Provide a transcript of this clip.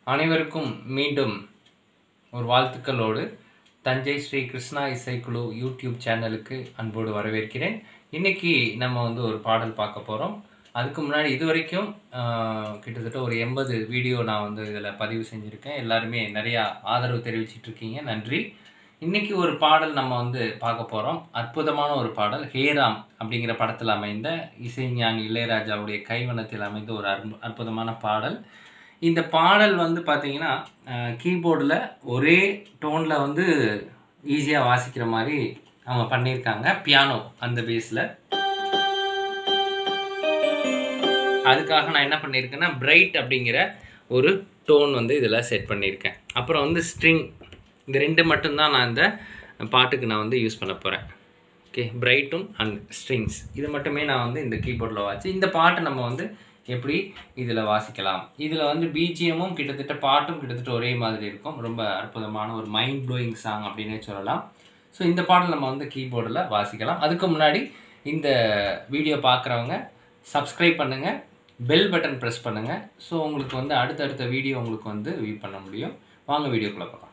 அனைவருக்கும் மீண்டும் ஒரு வாழ்த்துக்களோடு தஞ்சை ஸ்ரீ கிருஷ்ணா இசைக்குழு யூடியூப் சேனலுக்கு அன்போடு வரவேற்கிறேன். இன்றைக்கி நம்ம ஒரு பாடல் பார்க்க போகிறோம். அதுக்கு முன்னாடி இது வரைக்கும் கிட்டத்தட்ட ஒரு 80 வீடியோ நான் இதில் பதிவு செஞ்சுருக்கேன். எல்லாருமே நிறையா ஆதரவு தெரிவிச்சிட்ருக்கீங்க, நன்றி. இன்றைக்கி ஒரு பாடல் நம்ம பார்க்க போகிறோம். அற்புதமான ஒரு பாடல். ஹேராம் அப்படிங்கிற படத்தில் அமைந்த இசைஞானி இளையராஜாவுடைய கைவண்ணத்தில் அமைந்த ஒரு அற்புதமான பாடல். இந்த பாடல் பார்த்தீங்கன்னா கீபோர்டில் ஒரே டோனில் ஈஸியாக வாசிக்கிற மாதிரி அவங்க பண்ணியிருக்காங்க. பியானோ அந்த பேஸில். அதுக்காக நான் என்ன பண்ணியிருக்கேன்னா பிரைட் அப்படிங்கிற ஒரு டோன் இதில் செட் பண்ணியிருக்கேன். அப்புறம் ஸ்ட்ரிங், இந்த ரெண்டு மட்டும்தான் நான் இந்த பாட்டுக்கு நான் யூஸ் பண்ண போகிறேன். ஓகே, பிரைட்டும் அண்ட் ஸ்ட்ரிங்ஸ் இது மட்டுமே நான் இந்த கீபோர்டில் வாசி. இந்த பாட்டை நம்ம எப்படி இதில் வாசிக்கலாம். இதில் பிஜிஎம்மும் கிட்டத்தட்ட பாட்டும் கிட்டத்தட்ட ஒரே மாதிரி இருக்கும். ரொம்ப அற்புதமான ஒரு மைண்ட் ப்ளோயிங் சாங் அப்படின்னே சொல்லலாம். ஸோ இந்த பாடல் நம்ம கீபோர்டில் வாசிக்கலாம். அதுக்கு முன்னாடி இந்த வீடியோ பார்க்குறவங்க சப்ஸ்கிரைப் பண்ணுங்கள், பெல் பட்டன் ப்ரெஸ் பண்ணுங்கள். ஸோ உங்களுக்கு அடுத்தடுத்த வீடியோ உங்களுக்கு வியூ பண்ண முடியும். வாங்க வீடியோக்குள்ளே போகலாம்.